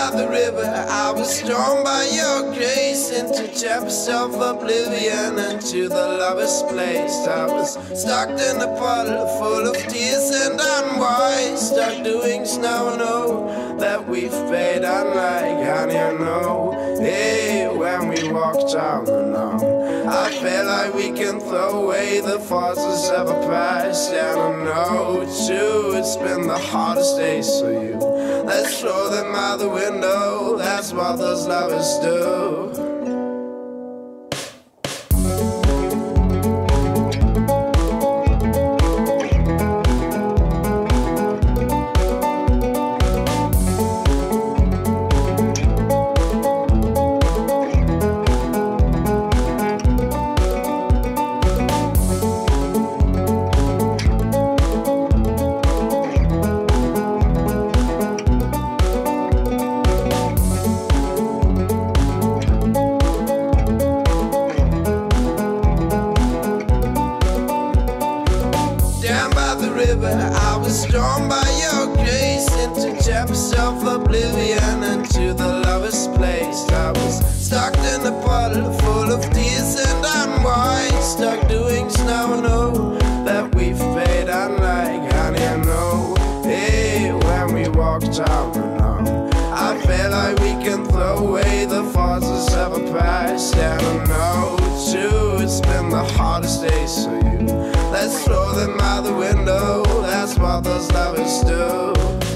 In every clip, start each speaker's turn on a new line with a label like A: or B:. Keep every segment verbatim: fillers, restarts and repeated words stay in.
A: by the river, I was drawn by your grace into chapters of oblivion, into the lover's place. I was stuck in a puddle full of tears and unwise, stuck doing snow, know that we've paid unlike honey, you know. Hey, when we walked down the known, I felt like we can throw away the forces of a past. And I know too, it's been the hardest days for you. Let's throw them out the window, that's what those lovers do. I was drawn by your grace into chapters of oblivion, into the lover's place. I was stuck in a puddle full of tears and unwise, stuck doing snow, know that we've paid unlike honey, I know. Hey, when we walked out the known, I felt like we can throw away the forces of a past. And I know too, it's been the hardest days for you. Let's throw them out the window, that's what those lovers do.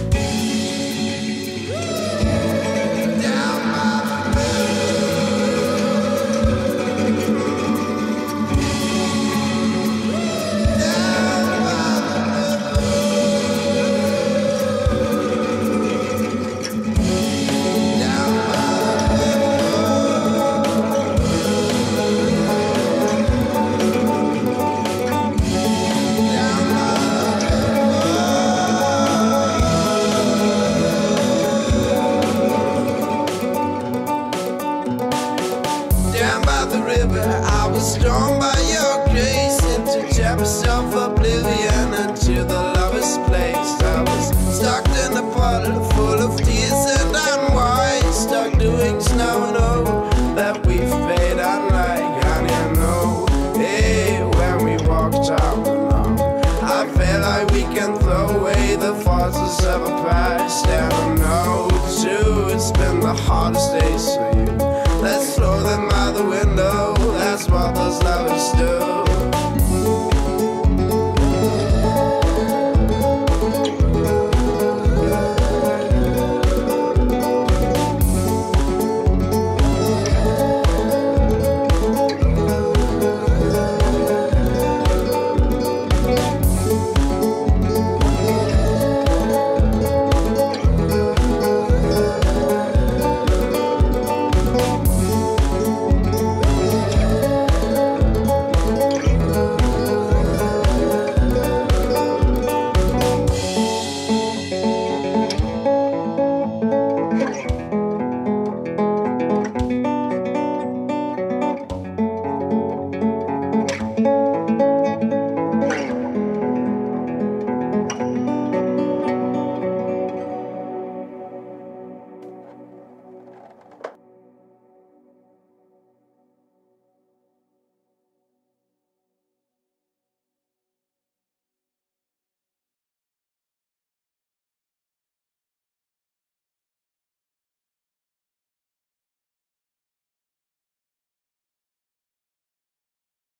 A: I was drawn by your grace into chapters of oblivion, into the lover's place. I was stuck in a puddle full of tears and unwise, stuck doing snow, know that we've paid unlike honey, I know. Hey, when we walked out alone, I felt like we can throw away the forces of a past. And I know too, it's been the hardest days